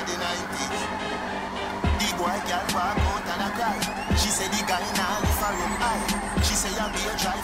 the 90s. The boy girl walk out and a cry. She said the guy now live for rum eye. She say you be a driver.